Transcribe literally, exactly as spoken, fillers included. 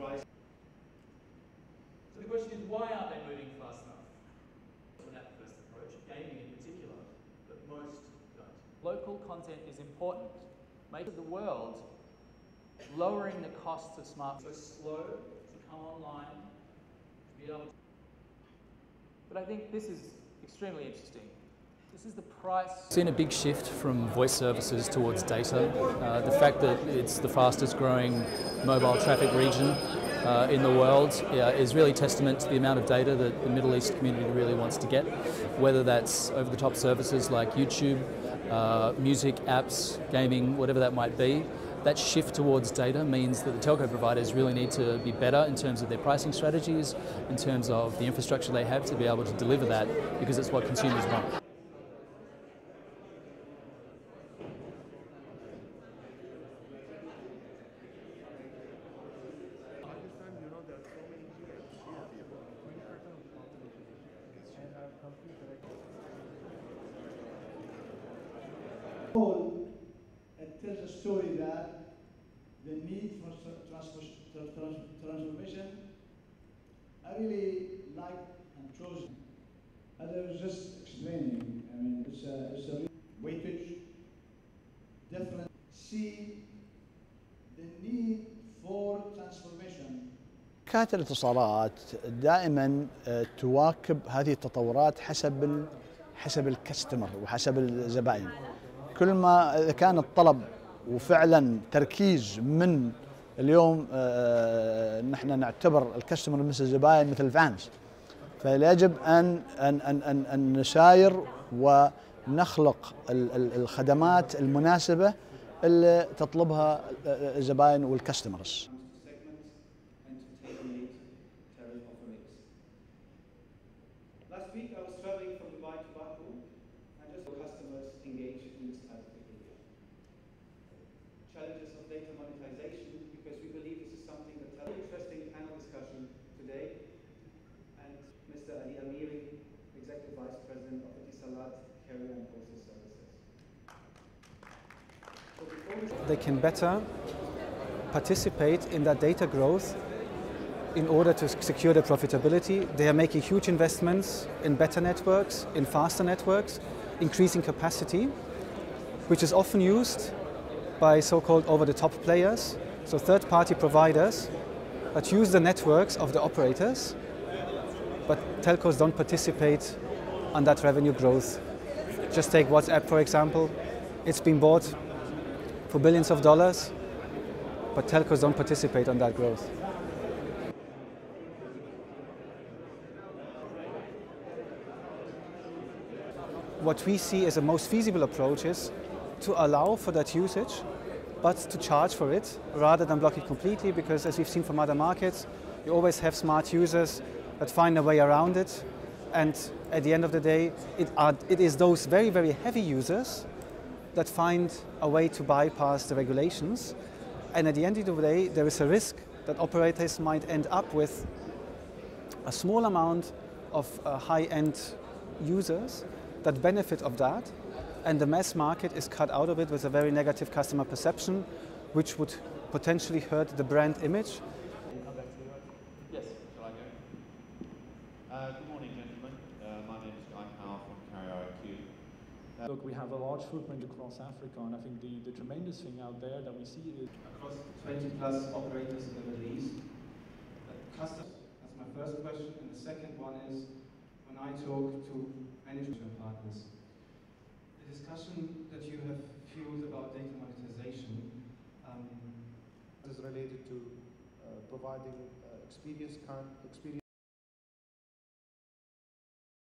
price. So the question is, why aren't they moving fast enough? On that first approach, gaming in particular, but most don't. Local content is important. Make the world lowering the costs of smartphones. So slow to come online, to be able to. But I think this is extremely interesting. This is the price. We've seen a big shift from voice services towards data. Uh, the fact that it's the fastest growing mobile traffic region uh, in the world uh, is really testament to the amount of data that the Middle East community really wants to get, whether that's over-the-top services like YouTube, uh, music, apps, gaming, whatever that might be. That shift towards data means that the telco providers really need to be better in terms of their pricing strategies, in terms of the infrastructure they have to be able to deliver that, because it's what consumers want. It tells a story that the need for transformation, I really like and chose. As I was just explaining, I mean, it's a, it's a weightage, different. See the need for transformation. شركات الاتصالات دائما تواكب هذه التطورات حسب ال حسب الكاستمر وحسب الزبائن. كل ما كان الطلب وفعلا تركيز من اليوم نحن نعتبر الكاستمر مثل الزبائن مثل الفانز، فيجب ان ان ان ان, أن نساير ونخلق الخدمات المناسبه اللي تطلبها الزبائن والكاستمرز. Last week I was traveling from Dubai to Baku and just saw customers engage in this type of behavior. Challenges of data monetization, because we believe this is something that's a very interesting panel discussion today. And Mister Ali Amiri, Executive Vice President of Etisalat Carrier and Postal Services. So they can better participate in that data growth in order to secure the profitability. They are making huge investments in better networks, in faster networks, increasing capacity, which is often used by so-called over-the-top players, so third-party providers that use the networks of the operators, but telcos don't participate on that revenue growth. Just take WhatsApp, for example. It's been bought for billions of dollars, but telcos don't participate on that growth. What we see as the most feasible approach is to allow for that usage, but to charge for it rather than block it completely, because as we've seen from other markets, you always have smart users that find a way around it, and at the end of the day, it, are, it is those very, very heavy users that find a way to bypass the regulations, and at the end of the day, there is a risk that operators might end up with a small amount of uh, high-end users that benefit of that, and the mass market is cut out of it with a very negative customer perception, which would potentially hurt the brand image. Yes, shall I go? Uh, good morning, gentlemen. Uh, my name is Guy Powell from Carrier I Q. Uh, Look, we have a large footprint across Africa, and I think the, the tremendous thing out there that we see is across twenty plus operators in the Middle East. Customers, that's my first question, and the second one is, when I talk to management partners, the discussion that you have fueled about data monetization um, is related to uh, providing uh, experience, current experience.